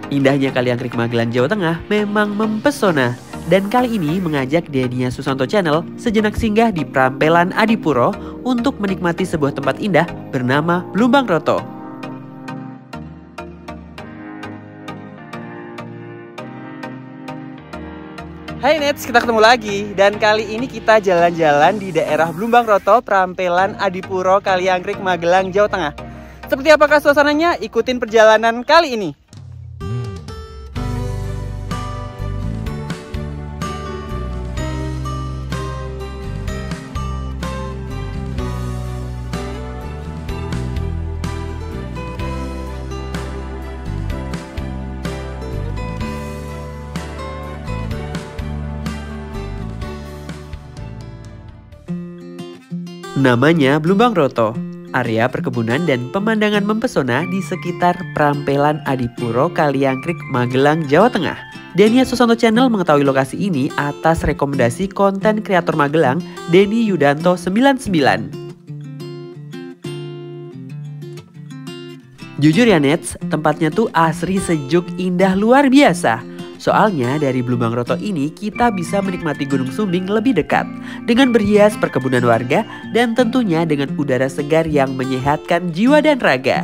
Indahnya Kaliangkrik Magelang, Jawa Tengah memang mempesona. Dan kali ini mengajak Denia Susanto Channel sejenak singgah di Prampelan Adipuro untuk menikmati sebuah tempat indah bernama Blumbang Roto. Hai Nets, kita ketemu lagi dan kali ini kita jalan-jalan di daerah Blumbang Roto, Prampelan Adipuro, Kaliangkrik, Magelang, Jawa Tengah. Seperti apakah suasananya? Ikutin perjalanan kali ini. Namanya Blumbang Roto, area perkebunan dan pemandangan mempesona di sekitar Prampelan Adipuro, Kaliangkrik, Magelang, Jawa Tengah. Denia Susanto Channel mengetahui lokasi ini atas rekomendasi konten kreator Magelang, Denny Yudanto 99. Jujur ya Nets, tempatnya tuh asri, sejuk, indah, luar biasa. Soalnya dari Blumbang Roto ini kita bisa menikmati Gunung Sumbing lebih dekat dengan berhias perkebunan warga dan tentunya dengan udara segar yang menyehatkan jiwa dan raga.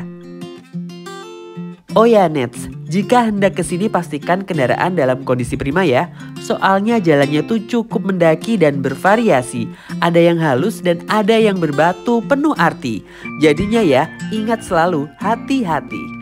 Oh ya Nets, jika hendak kesini pastikan kendaraan dalam kondisi prima ya. Soalnya jalannya tuh cukup mendaki dan bervariasi. Ada yang halus dan ada yang berbatu penuh arti. Jadinya ya, ingat selalu hati-hati.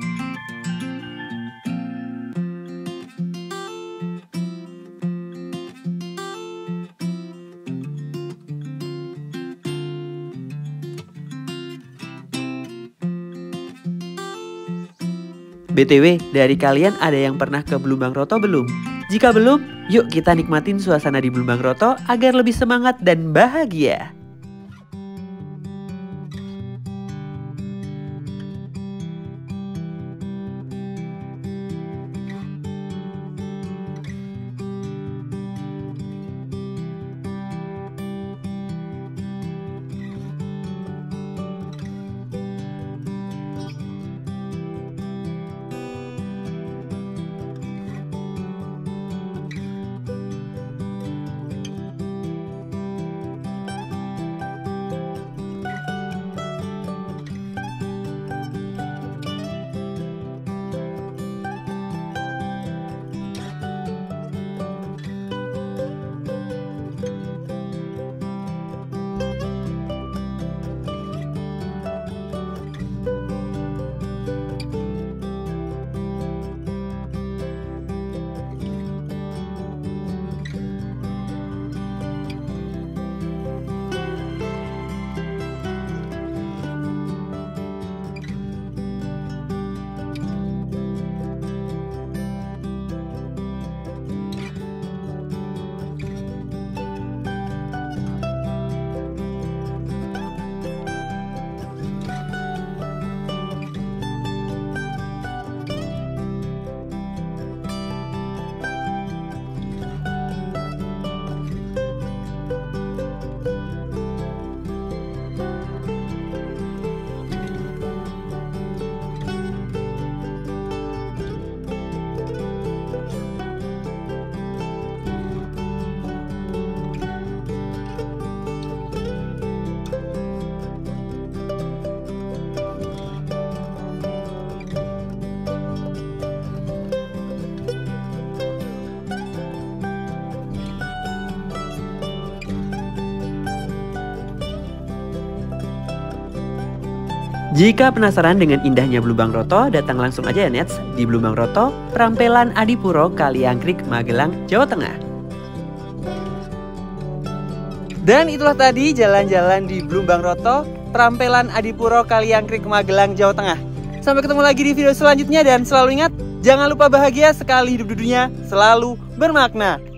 BTW, dari kalian ada yang pernah ke Blumbang Roto belum? Jika belum, yuk kita nikmatin suasana di Blumbang Roto agar lebih semangat dan bahagia. Jika penasaran dengan indahnya Blumbang Roto, datang langsung aja ya Nets di Blumbang Roto, Prampelan Adipuro, Kaliangkrik, Magelang, Jawa Tengah. Dan itulah tadi jalan-jalan di Blumbang Roto, Prampelan Adipuro, Kaliangkrik, Magelang, Jawa Tengah. Sampai ketemu lagi di video selanjutnya dan selalu ingat, jangan lupa bahagia, sekali hidup di dunia selalu bermakna.